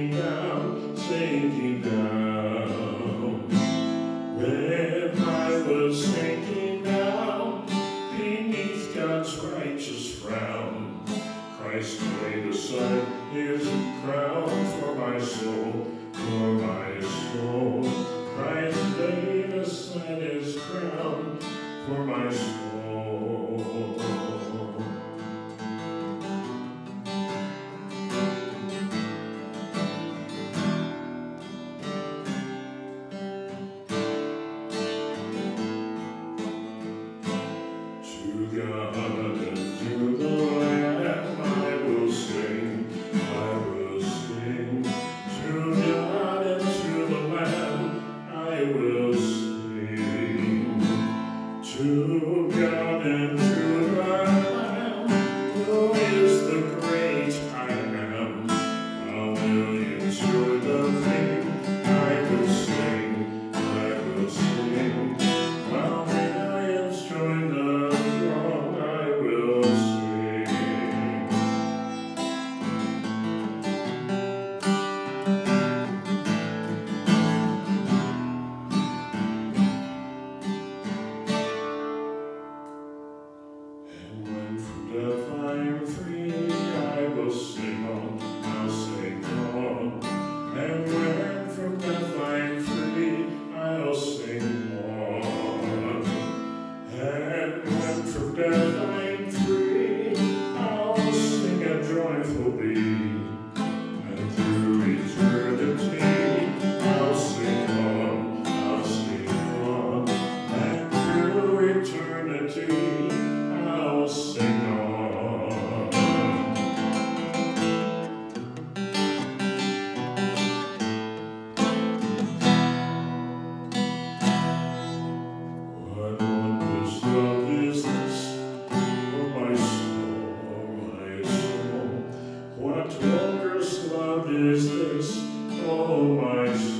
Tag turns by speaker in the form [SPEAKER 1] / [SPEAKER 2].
[SPEAKER 1] sinking down. When I was sinking down beneath God's righteous frown, Christ laid aside his crown for my soul, for my soul. Christ laid aside his crown for my soul. To God and to the Lamb I will sing, I will sing. To God and to the Lamb I will sing. To God and to the Lamb, who is the great I am. While millions join the King, I will sing, I will sing. While millions join the throng, I will sing. And when from death I am free, I will sing on, I'll sing on. And when from death I am free, I'll sing on. And when from death I am free, I'll sing a joyful beat. And through eternity, I'll sing on, I'll sing on. And through eternity, I'll sing on. What wondrous love is this, oh my soul, my soul? What wondrous love is this, oh my soul?